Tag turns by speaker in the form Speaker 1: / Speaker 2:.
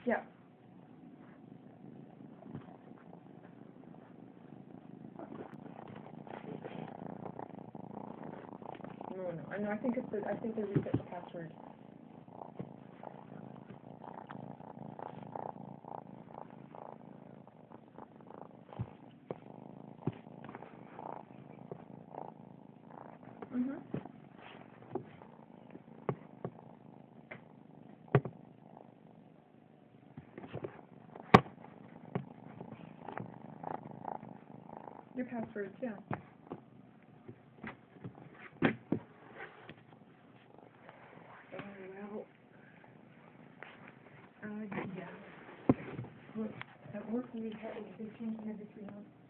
Speaker 1: Yeah. No, I think they reset the password. Mhm. Your passwords, yeah. Well, yeah. Look, at work they change them every 3 months.